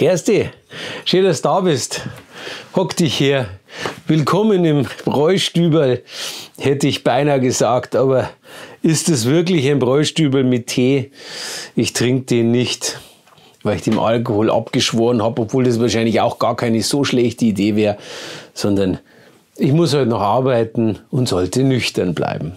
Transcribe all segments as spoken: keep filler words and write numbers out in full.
Gersti, schön, dass du da bist. Hock dich her. Willkommen im Bräustüberl, hätte ich beinahe gesagt. Aber ist es wirklich ein Bräustüberl mit Tee? Ich trinke den nicht, weil ich dem Alkohol abgeschworen habe, obwohl das wahrscheinlich auch gar keine so schlechte Idee wäre, sondern ich muss heute noch arbeiten und sollte nüchtern bleiben.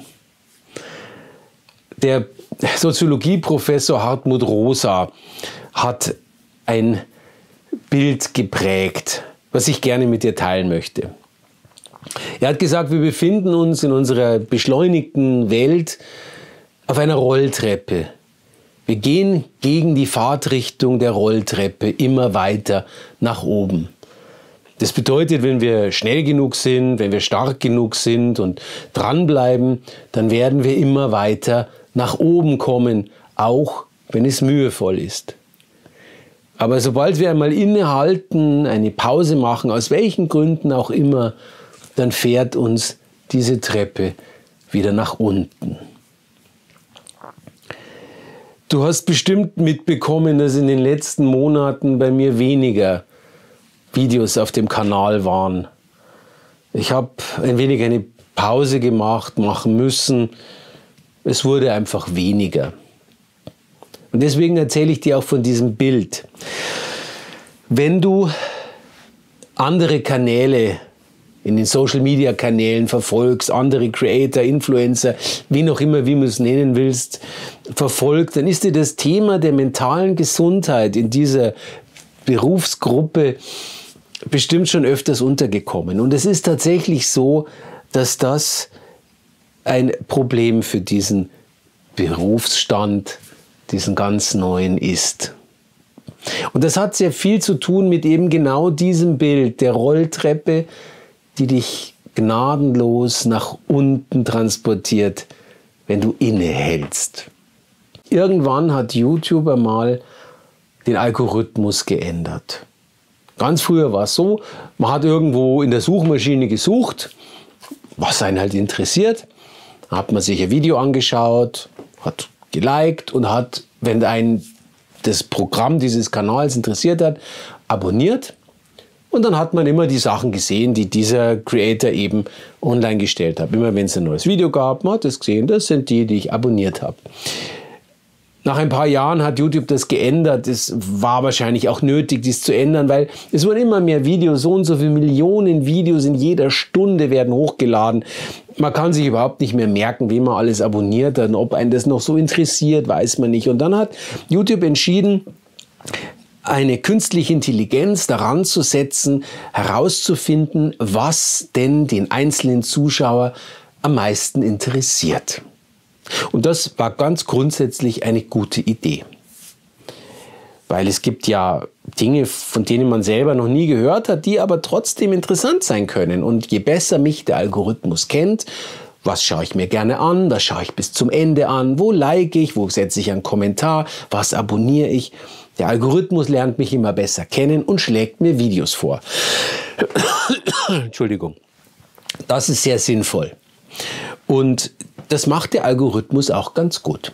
Der Soziologieprofessor Hartmut Rosa hat ein Bild geprägt, was ich gerne mit dir teilen möchte. Er hat gesagt, wir befinden uns in unserer beschleunigten Welt auf einer Rolltreppe. Wir gehen gegen die Fahrtrichtung der Rolltreppe immer weiter nach oben. Das bedeutet, wenn wir schnell genug sind, wenn wir stark genug sind und dranbleiben, dann werden wir immer weiter nach oben kommen, auch wenn es mühevoll ist. Aber sobald wir einmal innehalten, eine Pause machen, aus welchen Gründen auch immer, dann fährt uns diese Treppe wieder nach unten. Du hast bestimmt mitbekommen, dass in den letzten Monaten bei mir weniger Videos auf dem Kanal waren. Ich habe ein wenig eine Pause gemacht, machen müssen. Es wurde einfach weniger. Und deswegen erzähle ich dir auch von diesem Bild. Wenn du andere Kanäle in den Social-Media-Kanälen verfolgst, andere Creator, Influencer, wie noch immer, wie du es nennen willst, verfolgst, dann ist dir das Thema der mentalen Gesundheit in dieser Berufsgruppe bestimmt schon öfters untergekommen. Und es ist tatsächlich so, dass das ein Problem für diesen Berufsstand, diesen ganz neuen ist. Und das hat sehr viel zu tun mit eben genau diesem Bild der Rolltreppe, die dich gnadenlos nach unten transportiert, wenn du innehältst. Irgendwann hat YouTube einmal den Algorithmus geändert. Ganz früher war es so, man hat irgendwo in der Suchmaschine gesucht, was einen halt interessiert. Dann hat man sich ein Video angeschaut, hat geliked und hat, wenn einen das Programm dieses Kanals interessiert hat, abonniert. Und dann hat man immer die Sachen gesehen, die dieser Creator eben online gestellt hat. Immer wenn es ein neues Video gab, man hat es gesehen, das sind die, die ich abonniert habe. Nach ein paar Jahren hat YouTube das geändert. Es war wahrscheinlich auch nötig, dies zu ändern, weil es wurden immer mehr Videos, so und so viele Millionen Videos in jeder Stunde werden hochgeladen. Man kann sich überhaupt nicht mehr merken, wen man alles abonniert hat und ob einen das noch so interessiert, weiß man nicht. Und dann hat YouTube entschieden, eine künstliche Intelligenz daran zu setzen, herauszufinden, was denn den einzelnen Zuschauer am meisten interessiert. Und das war ganz grundsätzlich eine gute Idee. Weil es gibt ja Dinge, von denen man selber noch nie gehört hat, die aber trotzdem interessant sein können. Und je besser mich der Algorithmus kennt, was schaue ich mir gerne an, was schaue ich bis zum Ende an, wo like ich, wo setze ich einen Kommentar, was abonniere ich. Der Algorithmus lernt mich immer besser kennen und schlägt mir Videos vor. Entschuldigung. Das ist sehr sinnvoll. Und das macht der Algorithmus auch ganz gut.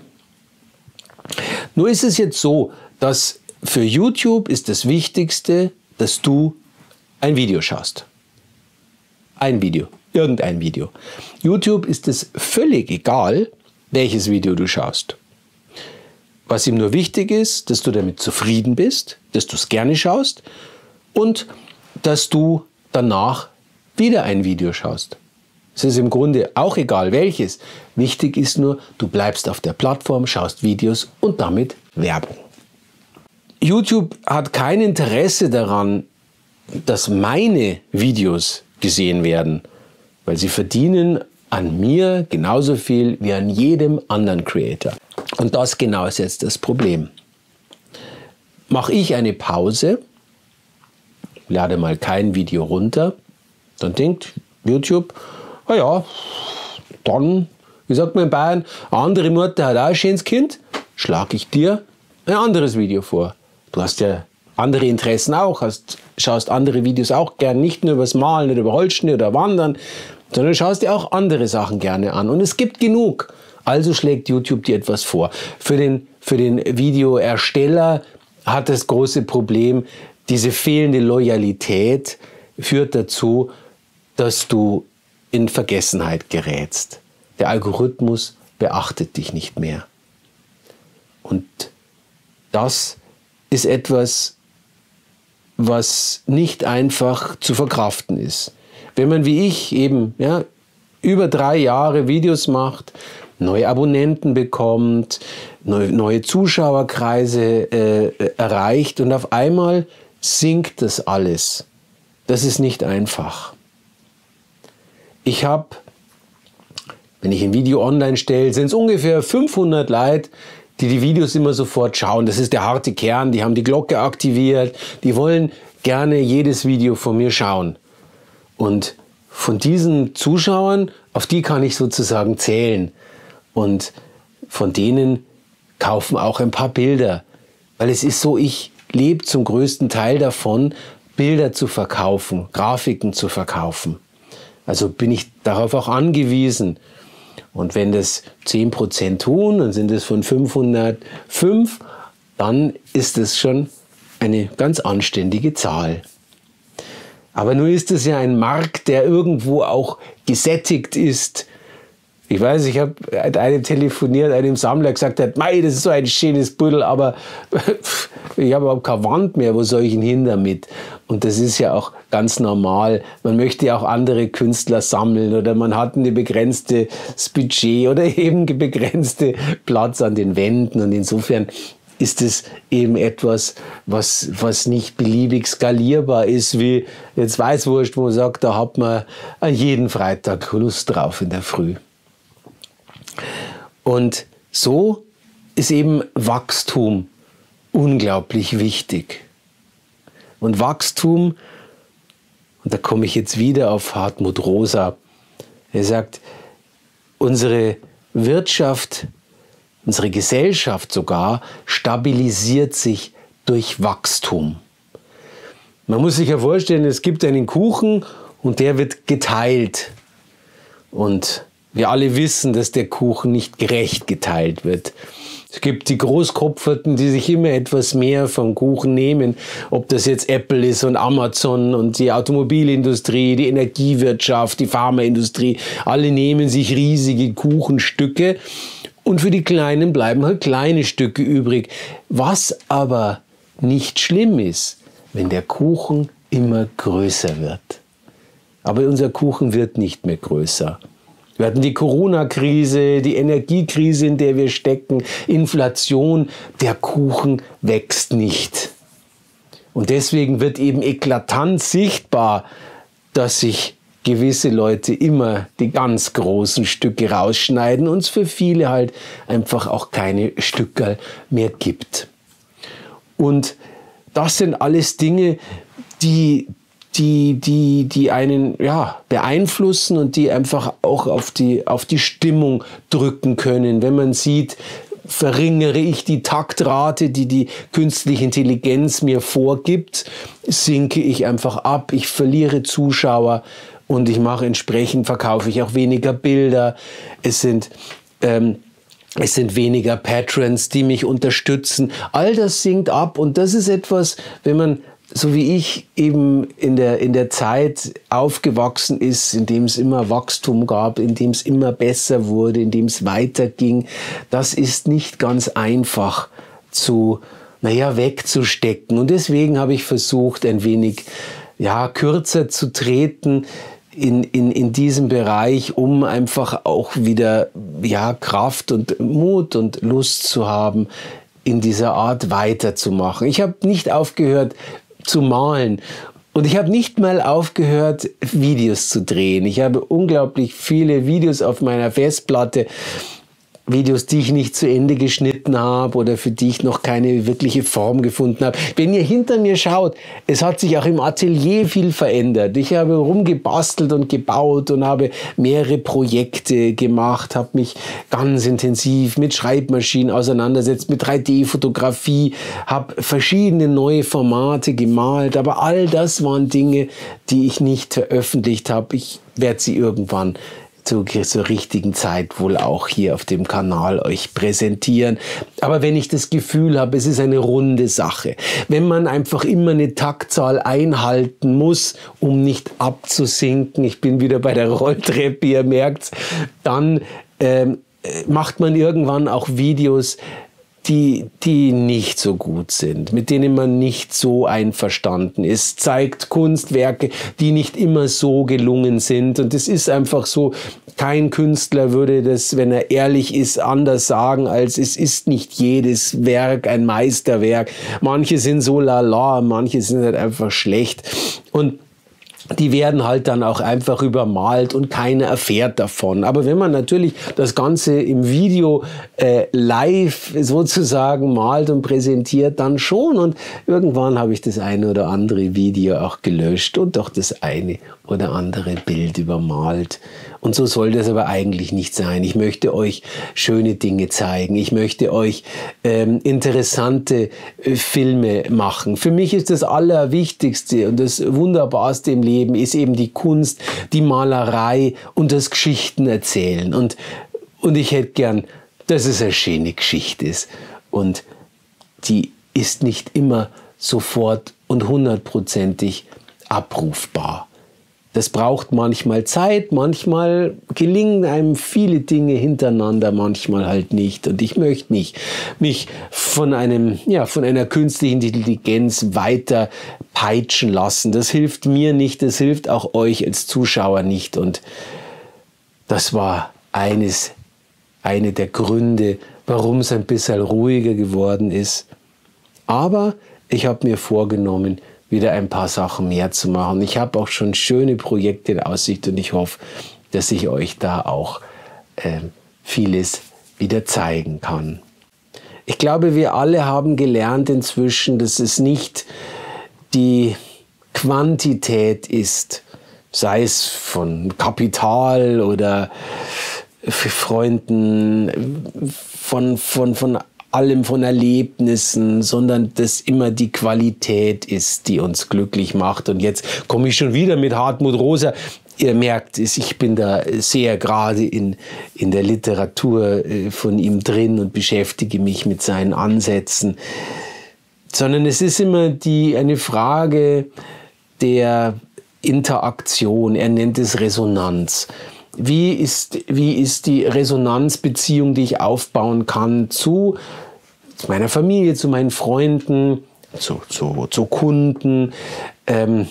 Nur ist es jetzt so, dass für YouTube ist das Wichtigste, dass du ein Video schaust. Ein Video, irgendein Video. YouTube ist es völlig egal, welches Video du schaust. Was ihm nur wichtig ist, dass du damit zufrieden bist, dass du es gerne schaust und dass du danach wieder ein Video schaust. Es ist im Grunde auch egal welches. Wichtig ist nur, du bleibst auf der Plattform, schaust Videos und damit Werbung. YouTube hat kein Interesse daran, dass meine Videos gesehen werden, weil sie verdienen an mir genauso viel wie an jedem anderen Creator. Und das genau ist jetzt das Problem. Mache ich eine Pause, lade mal kein Video runter, dann denkt YouTube, na ja, dann, wie sagt man in Bayern, eine andere Mutter hat auch ein schönes Kind, schlage ich dir ein anderes Video vor. Du hast ja andere Interessen auch, hast, schaust andere Videos auch gern, nicht nur über das Malen oder über Holzschnitt oder Wandern, sondern schaust dir auch andere Sachen gerne an. Und es gibt genug. Also schlägt YouTube dir etwas vor. Für den, für den Videoersteller hat das große Problem, diese fehlende Loyalität führt dazu, dass du in Vergessenheit gerätst. Der Algorithmus beachtet dich nicht mehr. Und das ist etwas, was nicht einfach zu verkraften ist. Wenn man wie ich eben ja, über drei Jahre Videos macht, neue Abonnenten bekommt, neue, neue Zuschauerkreise äh, erreicht und auf einmal sinkt das alles. Das ist nicht einfach. Ich habe, wenn ich ein Video online stelle, sind es ungefähr fünfhundert Leute, die die Videos immer sofort schauen. Das ist der harte Kern, die haben die Glocke aktiviert, die wollen gerne jedes Video von mir schauen. Und von diesen Zuschauern, auf die kann ich sozusagen zählen. Und von denen kaufen auch ein paar Bilder. Weil es ist so, ich lebe zum größten Teil davon, Bilder zu verkaufen, Grafiken zu verkaufen. Also bin ich darauf auch angewiesen. Und wenn das zehn Prozent tun, dann sind es von fünfhundertfünf, dann ist es schon eine ganz anständige Zahl. Aber nun ist es ja ein Markt, der irgendwo auch gesättigt ist. Ich weiß, ich habe mit einem telefoniert, einem Sammler gesagt hat, mei, das ist so ein schönes Büdel, aber ich habe überhaupt keine Wand mehr, wo soll ich ihn hin damit? Und das ist ja auch ganz normal. Man möchte ja auch andere Künstler sammeln oder man hat ein begrenztes Budget oder eben begrenzte Platz an den Wänden. Und insofern ist es eben etwas, was, was nicht beliebig skalierbar ist, wie jetzt Weißwurst, wo man sagt, da hat man an jeden Freitag Lust drauf in der Früh. Und so ist eben Wachstum unglaublich wichtig. Und Wachstum, und da komme ich jetzt wieder auf Hartmut Rosa, er sagt, unsere Wirtschaft, unsere Gesellschaft sogar, stabilisiert sich durch Wachstum. Man muss sich ja vorstellen, es gibt einen Kuchen und der wird geteilt. Und wir alle wissen, dass der Kuchen nicht gerecht geteilt wird. Es gibt die Großkopferten, die sich immer etwas mehr vom Kuchen nehmen. Ob das jetzt Apple ist und Amazon und die Automobilindustrie, die Energiewirtschaft, die Pharmaindustrie. Alle nehmen sich riesige Kuchenstücke und für die Kleinen bleiben halt kleine Stücke übrig. Was aber nicht schlimm ist, wenn der Kuchen immer größer wird. Aber unser Kuchen wird nicht mehr größer. Wir hatten die Corona-Krise, die Energiekrise, in der wir stecken, Inflation. Der Kuchen wächst nicht. Und deswegen wird eben eklatant sichtbar, dass sich gewisse Leute immer die ganz großen Stücke rausschneiden und es für viele halt einfach auch keine Stückerl mehr gibt. Und das sind alles Dinge, die die, die, die einen ja, beeinflussen und die einfach auch auf die, auf die Stimmung drücken können. Wenn man sieht, verringere ich die Taktrate, die die künstliche Intelligenz mir vorgibt, sinke ich einfach ab, ich verliere Zuschauer und ich mache entsprechend, verkaufe ich auch weniger Bilder. Es sind ähm, Es sind weniger Patrons, die mich unterstützen. All das sinkt ab und das ist etwas, wenn man so wie ich eben in der, in der Zeit aufgewachsen ist, in dem es immer Wachstum gab, in dem es immer besser wurde, in dem es weiterging, das ist nicht ganz einfach zu, naja, wegzustecken. Und deswegen habe ich versucht, ein wenig, ja, kürzer zu treten in, in, in diesem Bereich, um einfach auch wieder, ja, Kraft und Mut und Lust zu haben, in dieser Art weiterzumachen. Ich habe nicht aufgehört zu malen. Und ich habe nicht mal aufgehört, Videos zu drehen. Ich habe unglaublich viele Videos auf meiner Festplatte. Videos, die ich nicht zu Ende geschnitten habe oder für die ich noch keine wirkliche Form gefunden habe. Wenn ihr hinter mir schaut, es hat sich auch im Atelier viel verändert. Ich habe rumgebastelt und gebaut und habe mehrere Projekte gemacht, habe mich ganz intensiv mit Schreibmaschinen auseinandergesetzt, mit drei D-Fotografie, habe verschiedene neue Formate gemalt, aber all das waren Dinge, die ich nicht veröffentlicht habe. Ich werde sie irgendwann Zu, zur richtigen Zeit wohl auch hier auf dem Kanal euch präsentieren. Aber wenn ich das Gefühl habe, es ist eine runde Sache, wenn man einfach immer eine Taktzahl einhalten muss, um nicht abzusinken, ich bin wieder bei der Rolltreppe, ihr merkt's, dann ähm, macht man irgendwann auch Videos, die, die nicht so gut sind, mit denen man nicht so einverstanden ist, zeigt Kunstwerke, die nicht immer so gelungen sind. Und es ist einfach so, kein Künstler würde das, wenn er ehrlich ist, anders sagen, als es ist nicht jedes Werk ein Meisterwerk. Manche sind so lala, manche sind halt einfach schlecht. Und die werden halt dann auch einfach übermalt und keiner erfährt davon. Aber wenn man natürlich das Ganze im Video äh, live sozusagen malt und präsentiert, dann schon. Und irgendwann habe ich das eine oder andere Video auch gelöscht und doch das eine oder andere Bild übermalt. Und so soll das aber eigentlich nicht sein. Ich möchte euch schöne Dinge zeigen. Ich möchte euch ähm, interessante äh, Filme machen. Für mich ist das Allerwichtigste und das Wunderbarste im Leben ist eben die Kunst, die Malerei und das Geschichtenerzählen. Und, und ich hätte gern, dass es eine schöne Geschichte ist. Und die ist nicht immer sofort und hundertprozentig abrufbar. Das braucht manchmal Zeit, manchmal gelingen einem viele Dinge hintereinander, manchmal halt nicht. Und ich möchte nicht mich von einem, ja, von einer künstlichen Intelligenz weiter peitschen lassen. Das hilft mir nicht, das hilft auch euch als Zuschauer nicht. Und das war eines, eine der Gründe, warum es ein bisschen ruhiger geworden ist. Aber ich habe mir vorgenommen, wieder ein paar Sachen mehr zu machen. Ich habe auch schon schöne Projekte in Aussicht und ich hoffe, dass ich euch da auch äh, vieles wieder zeigen kann. Ich glaube, wir alle haben gelernt inzwischen, dass es nicht die Quantität ist, sei es von Kapital oder für Freunden, von, von, von allem, von Erlebnissen, sondern dass immer die Qualität ist, die uns glücklich macht. Und jetzt komme ich schon wieder mit Hartmut Rosa. Ihr merkt, ich bin da sehr gerade in, in der Literatur von ihm drin und beschäftige mich mit seinen Ansätzen. Sondern es ist immer die, eine Frage der Interaktion. Er nennt es Resonanz. Wie ist, wie ist die Resonanzbeziehung, die ich aufbauen kann zu meiner Familie, zu meinen Freunden, zu, zu, zu Kunden, ähm,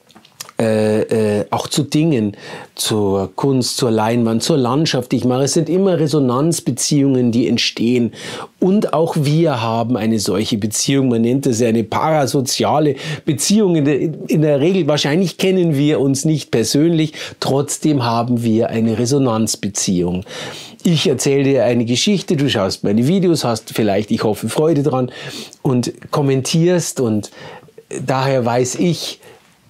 äh, äh, auch zu Dingen, zur Kunst, zur Leinwand, zur Landschaft, die ich mache. Es sind immer Resonanzbeziehungen, die entstehen. Und auch wir haben eine solche Beziehung. Man nennt das ja eine parasoziale Beziehung. In der, in der Regel, wahrscheinlich kennen wir uns nicht persönlich, trotzdem haben wir eine Resonanzbeziehung. Ich erzähle dir eine Geschichte, du schaust meine Videos, hast vielleicht, ich hoffe, Freude dran und kommentierst, und daher weiß ich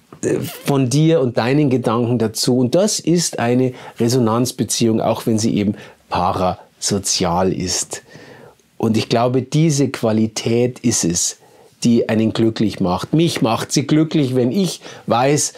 von dir und deinen Gedanken dazu. Und das ist eine Resonanzbeziehung, auch wenn sie eben parasozial ist. Und ich glaube, diese Qualität ist es, die einen glücklich macht. Mich macht sie glücklich, wenn ich weiß,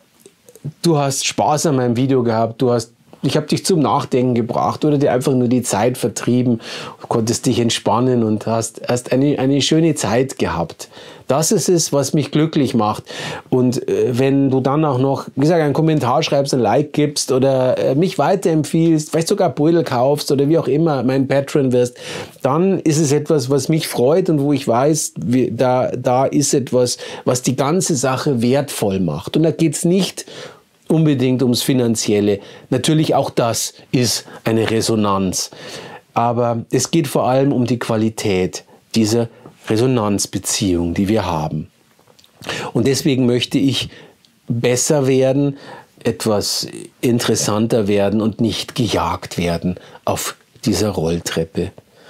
du hast Spaß an meinem Video gehabt, du hast Ich habe dich zum Nachdenken gebracht oder dir einfach nur die Zeit vertrieben, konntest dich entspannen und hast, hast eine, eine schöne Zeit gehabt. Das ist es, was mich glücklich macht. Und äh, wenn du dann auch noch, wie gesagt, einen Kommentar schreibst, ein Like gibst oder äh, mich weiterempfiehlst, vielleicht sogar Beutel kaufst oder wie auch immer mein Patron wirst, dann ist es etwas, was mich freut und wo ich weiß, wie, da, da ist etwas, was die ganze Sache wertvoll macht. Und da geht's nicht unbedingt ums Finanzielle. Natürlich auch das ist eine Resonanz. Aber es geht vor allem um die Qualität dieser Resonanzbeziehung, die wir haben. Und deswegen möchte ich besser werden, etwas interessanter werden und nicht gejagt werden auf dieser Rolltreppe.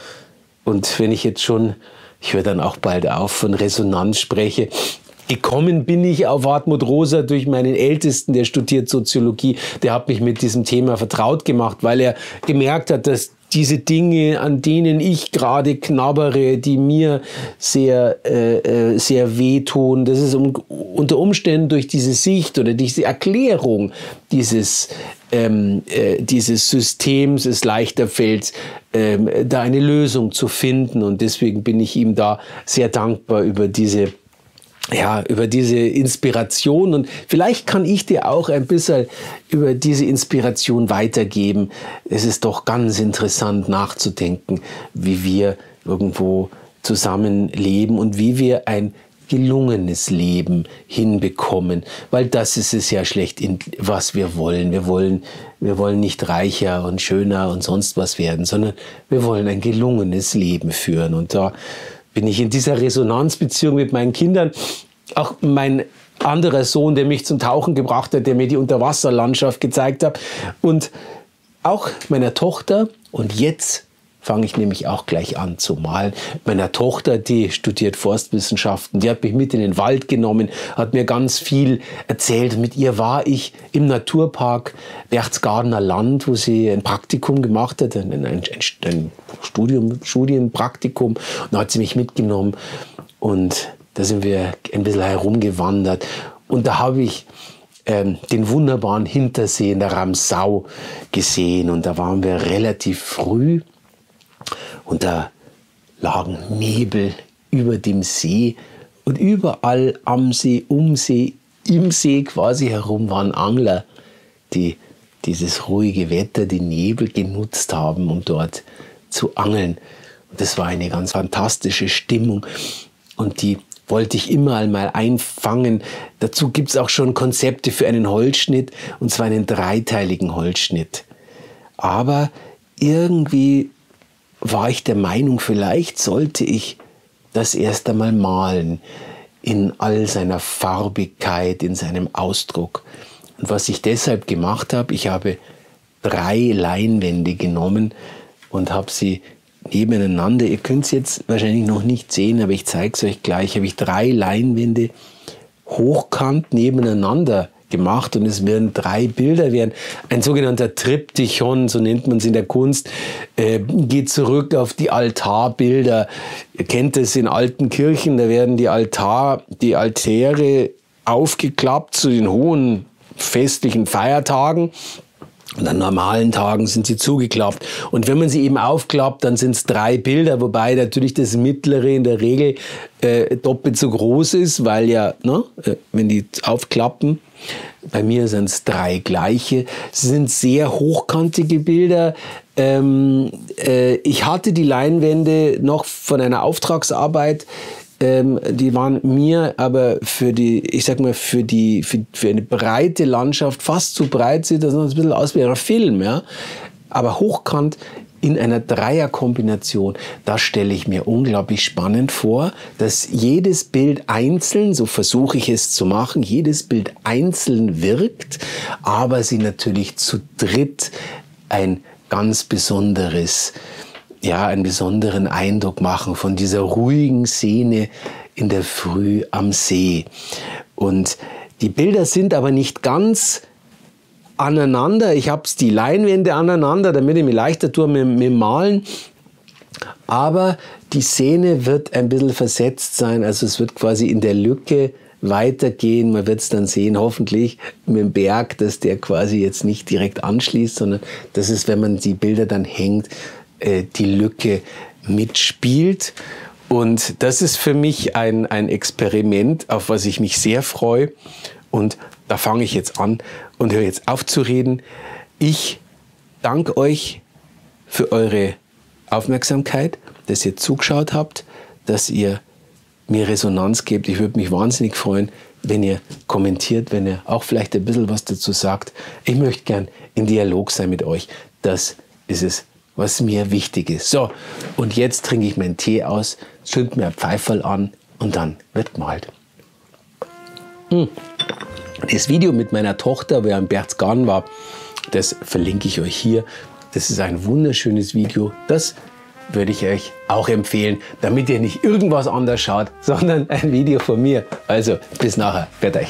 Und wenn ich jetzt schon, ich höre dann auch bald auf, von Resonanz spreche, gekommen bin ich auf Hartmut Rosa durch meinen Ältesten, der studiert Soziologie. Der hat mich mit diesem Thema vertraut gemacht, weil er gemerkt hat, dass diese Dinge, an denen ich gerade knabbere, die mir sehr, äh, sehr wehtun, dass es um, unter Umständen durch diese Sicht oder diese Erklärung dieses, ähm, äh, dieses Systems es leichter fällt, ähm, da eine Lösung zu finden. Und deswegen bin ich ihm da sehr dankbar über diese Ja, über diese Inspiration, und vielleicht kann ich dir auch ein bisschen über diese Inspiration weitergeben. Es ist doch ganz interessant nachzudenken, wie wir irgendwo zusammenleben und wie wir ein gelungenes Leben hinbekommen, weil das ist es ja schlechthin, was wir wollen. Wir wollen, wir wollen nicht reicher und schöner und sonst was werden, sondern wir wollen ein gelungenes Leben führen. Und da bin ich in dieser Resonanzbeziehung mit meinen Kindern. Auch mein anderer Sohn, der mich zum Tauchen gebracht hat, der mir die Unterwasserlandschaft gezeigt hat, und auch meiner Tochter. Und jetzt fange ich nämlich auch gleich an zu malen. Meiner Tochter, die studiert Forstwissenschaften, die hat mich mit in den Wald genommen, hat mir ganz viel erzählt. Mit ihr war ich im Naturpark Berchtesgadener Land, wo sie ein Praktikum gemacht hat, ein, ein, ein Studium, Studienpraktikum. Und da hat sie mich mitgenommen und da sind wir ein bisschen herumgewandert. Und da habe ich ähm, den wunderbaren Hintersee in der Ramsau gesehen. Und da waren wir relativ früh. Und da lagen Nebel über dem See. Und überall am See, um See, im See quasi herum waren Angler, die dieses ruhige Wetter, die Nebel genutzt haben, um dort zu angeln. Und das war eine ganz fantastische Stimmung. Und die wollte ich immer einmal einfangen. Dazu gibt es auch schon Konzepte für einen Holzschnitt, und zwar einen dreiteiligen Holzschnitt. Aber irgendwie war ich der Meinung, vielleicht sollte ich das erst einmal malen, in all seiner Farbigkeit, in seinem Ausdruck. Und was ich deshalb gemacht habe, ich habe drei Leinwände genommen und habe sie nebeneinander, ihr könnt es jetzt wahrscheinlich noch nicht sehen, aber ich zeige es euch gleich, habe ich drei Leinwände hochkant nebeneinander gemacht, und es werden drei Bilder werden. Ein sogenannter Triptychon, so nennt man es in der Kunst, äh, geht zurück auf die Altarbilder. Ihr kennt es in alten Kirchen, da werden die Altar, die Altäre aufgeklappt zu den hohen festlichen Feiertagen. Und an normalen Tagen sind sie zugeklappt. Und wenn man sie eben aufklappt, dann sind es drei Bilder, wobei natürlich das mittlere in der Regel äh, doppelt so groß ist, weil ja, ne, äh, wenn die aufklappen, bei mir sind es drei gleiche. Es sind sehr hochkantige Bilder. Ähm, äh, ich hatte die Leinwände noch von einer Auftragsarbeit. Ähm, die waren mir aber für die, ich sag mal, für die, für, für eine breite Landschaft fast zu breit, sieht das noch ein bisschen aus wie ein Film, ja. Aber hochkant in einer Dreierkombination, das stelle ich mir unglaublich spannend vor, dass jedes Bild einzeln, so versuche ich es zu machen, jedes Bild einzeln wirkt, aber sie natürlich zu dritt ein ganz besonderes, ja, einen besonderen Eindruck machen von dieser ruhigen Szene in der Früh am See. Und die Bilder sind aber nicht ganz aneinander. Ich habe die Leinwände aneinander, damit ich mir leichter tue mit, mit dem Malen. Aber die Szene wird ein bisschen versetzt sein. Also es wird quasi in der Lücke weitergehen. Man wird es dann sehen, hoffentlich mit dem Berg, dass der quasi jetzt nicht direkt anschließt, sondern dass es, wenn man die Bilder dann hängt, die Lücke mitspielt. Und das ist für mich ein, ein Experiment, auf was ich mich sehr freue. Und da fange ich jetzt an und höre jetzt auf zu reden. Ich danke euch für eure Aufmerksamkeit, dass ihr zugeschaut habt, dass ihr mir Resonanz gebt. Ich würde mich wahnsinnig freuen, wenn ihr kommentiert, wenn ihr auch vielleicht ein bisschen was dazu sagt. Ich möchte gern in Dialog sein mit euch. Das ist es, was mir wichtig ist. So, und jetzt trinke ich meinen Tee aus, zünd mir ein Pfeiferl an und dann wird gemalt. Hm. Das Video mit meiner Tochter, wo er in Berchtesgaden war, das verlinke ich euch hier. Das ist ein wunderschönes Video. Das würde ich euch auch empfehlen, damit ihr nicht irgendwas anders schaut, sondern ein Video von mir. Also, bis nachher. Fertig.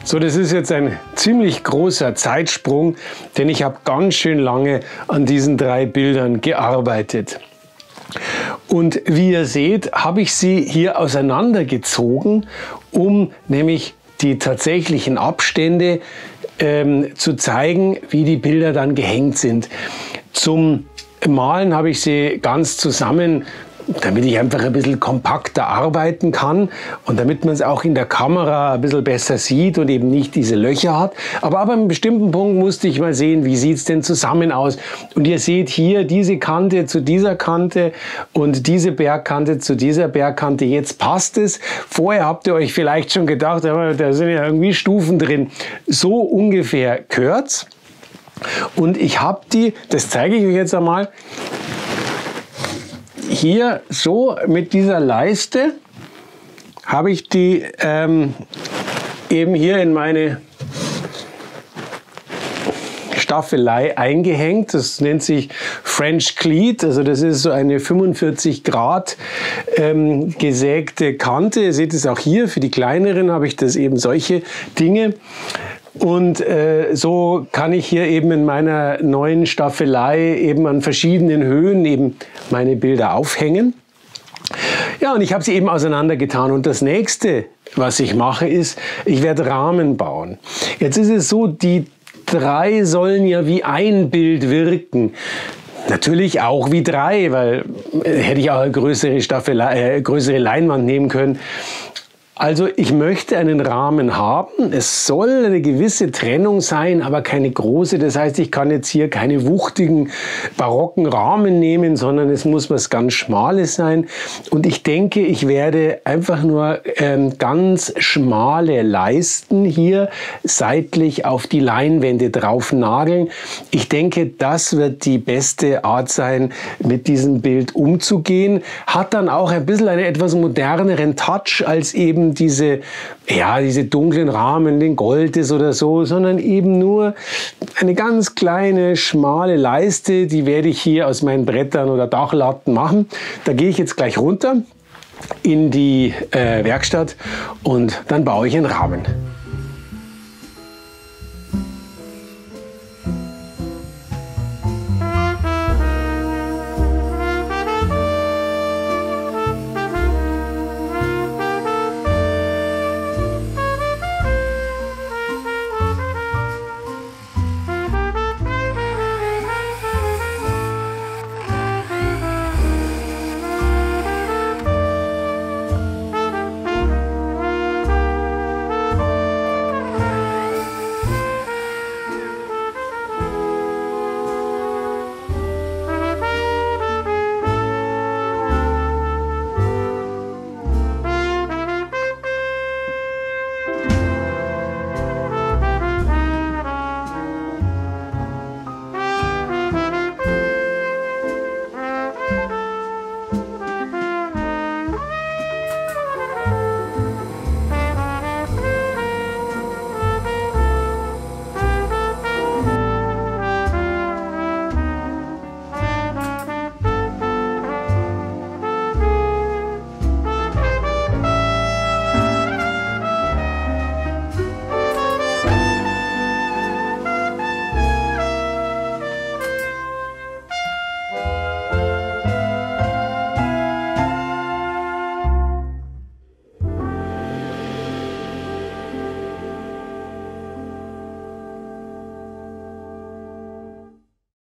So, das ist jetzt ein ziemlich großer Zeitsprung, denn ich habe ganz schön lange an diesen drei Bildern gearbeitet. Und wie ihr seht, habe ich sie hier auseinandergezogen, um nämlich die tatsächlichen Abstände ähm, zu zeigen, wie die Bilder dann gehängt sind. Zum Malen habe ich sie ganz zusammen, damit ich einfach ein bisschen kompakter arbeiten kann und damit man es auch in der Kamera ein bisschen besser sieht und eben nicht diese Löcher hat. Aber ab einem bestimmten Punkt musste ich mal sehen, wie sieht es denn zusammen aus. Und ihr seht hier diese Kante zu dieser Kante und diese Bergkante zu dieser Bergkante. Jetzt passt es. Vorher habt ihr euch vielleicht schon gedacht, aber da sind ja irgendwie Stufen drin. So ungefähr gehört's. Und ich habe die, das zeige ich euch jetzt einmal, hier so mit dieser Leiste habe ich die ähm, eben hier in meine Staffelei eingehängt. Das nennt sich French Cleat, also das ist so eine fünfundvierzig Grad ähm, gesägte Kante. Ihr seht es auch hier, für die kleineren habe ich das eben solche Dinge. Und äh, so kann ich hier eben in meiner neuen Staffelei eben an verschiedenen Höhen eben meine Bilder aufhängen. Ja, und ich habe sie eben auseinandergetan. Und das nächste, was ich mache, ist, ich werde Rahmen bauen. Jetzt ist es so, die drei sollen ja wie ein Bild wirken. Natürlich auch wie drei, weil äh, hätte ich auch eine größere Staffelei, äh, größere Leinwand nehmen können. Also ich möchte einen Rahmen haben. Es soll eine gewisse Trennung sein, aber keine große. Das heißt, ich kann jetzt hier keine wuchtigen, barocken Rahmen nehmen, sondern es muss was ganz Schmales sein. Und ich denke, ich werde einfach nur ähm, ganz schmale Leisten hier seitlich auf die Leinwände drauf nageln. Ich denke, das wird die beste Art sein, mit diesem Bild umzugehen. Hat dann auch ein bisschen einen etwas moderneren Touch als eben diese, ja, diese dunklen Rahmen, den Gold ist oder so, sondern eben nur eine ganz kleine, schmale Leiste, die werde ich hier aus meinen Brettern oder Dachlatten machen. Da gehe ich jetzt gleich runter in die äh, Werkstatt und dann baue ich einen Rahmen.